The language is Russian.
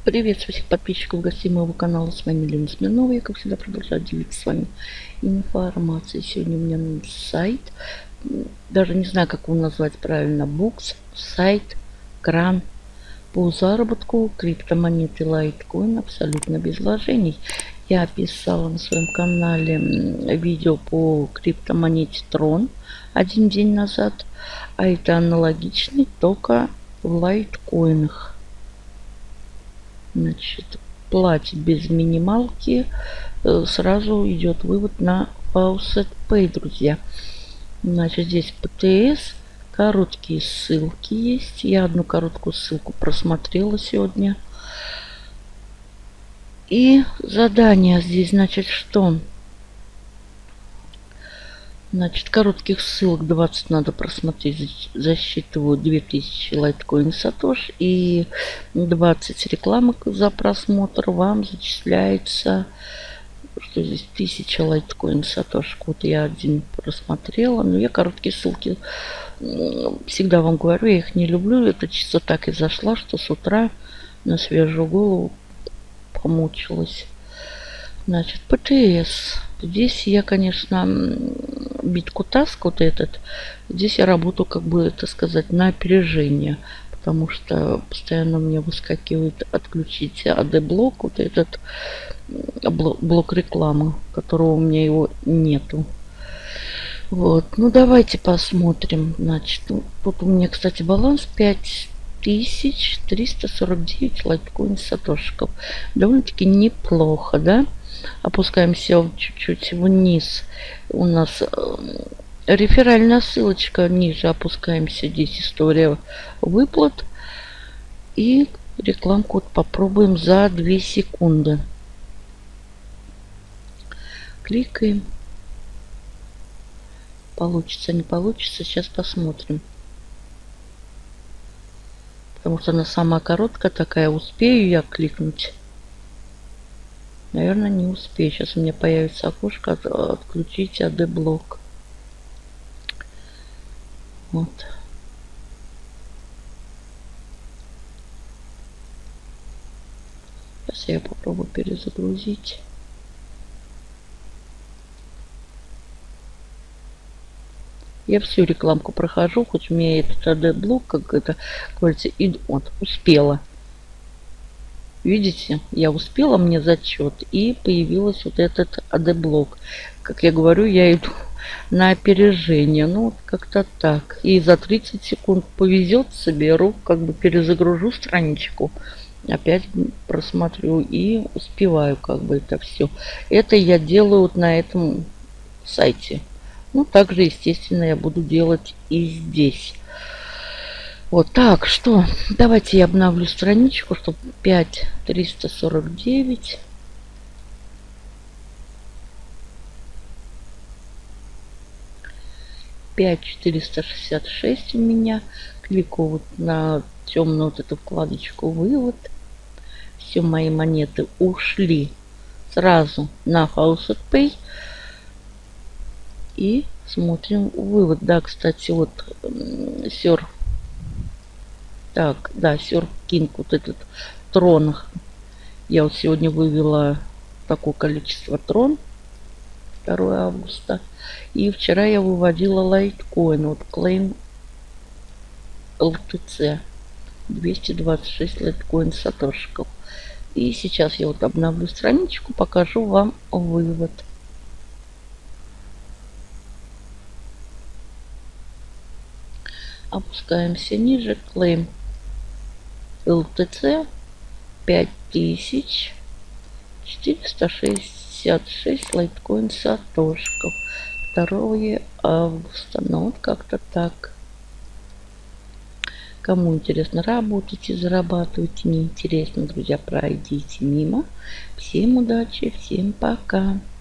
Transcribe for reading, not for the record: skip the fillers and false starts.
Приветствую всех подписчиков, гостей моего канала. С вами Лена Смирнова. Я, как всегда, продолжаю делиться с вами информацией. Сегодня у меня сайт. Даже не знаю, как его назвать правильно. Букс, сайт, кран по заработку криптомонеты Litecoin абсолютно без вложений. Я писала на своем канале видео по криптомонете Tron один день назад. А это аналогичный, только в лайткоинах. Значит, платить без минималки. Сразу идет вывод на Faucet Pay, друзья. Значит, здесь ПТС. Короткие ссылки есть. Я одну короткую ссылку просмотрела сегодня. И задание здесь, значит, что? Значит, коротких ссылок 20 надо просмотреть. Засчитываю 2000 лайткоин сатош. И 20 рекламок за просмотр вам зачисляется, что здесь 1000 лайткоин сатош. Вот я один просмотрела. Но я короткие ссылки всегда вам говорю, я их не люблю. Это чисто так и зашла, что с утра на свежую голову помучилась. Значит, ПТС. Здесь я, конечно, биткутаск вот этот. Здесь я работаю, как бы это сказать, на опережение. Потому что постоянно мне выскакивает отключить AD-блок. Вот этот блок рекламы, которого у меня его нету. Вот. Ну, давайте посмотрим. Значит, тут у меня, кстати, баланс 5349 лайткоин сатошиков. Довольно-таки неплохо, да? Опускаемся чуть-чуть вниз. У нас реферальная ссылочка ниже. Опускаемся. Здесь история выплат. И рекламку вот попробуем за 2 секунды. Кликаем. Получится, не получится. Сейчас посмотрим. Потому что она самая короткая такая. Успею я кликнуть? Наверное, не успею. Сейчас у меня появится окошко отключить AD-блок. Вот. Сейчас я попробую перезагрузить. Я всю рекламку прохожу, хоть у меня этот AD-блок, как это говорится, и вот, успела. Видите, я успела, мне зачет, и появился вот этот AD-блок. Как я говорю, я иду на опережение. Ну, вот как-то так. И за 30 секунд повезет, соберу, как бы перезагружу страничку. Опять просмотрю и успеваю как бы это все. Это я делаю вот на этом сайте. Ну, также, естественно, я буду делать и здесь. Вот так, что? Давайте я обновлю страничку, чтобы 5349. Пять 466 у меня. Кликаю вот на темную вот эту вкладочку вывод. Все мои монеты ушли сразу на Faucet Pay. И смотрим вывод. Да, кстати, вот Surf. Так, да, Surf King, вот этот Трон. Я вот сегодня вывела такое количество Трон. 2 августа. И вчера я выводила лайткоин. Вот Claim LTC. 226 лайткоин сатошиков. И сейчас я вот обновлю страничку, покажу вам вывод. Опускаемся ниже. Claim LTC 5466 лайткоин сатошиков. 2 августа. Ну вот как-то так. Кому интересно, работайте, зарабатывайте. Не интересно, друзья, пройдите мимо. Всем удачи, всем пока.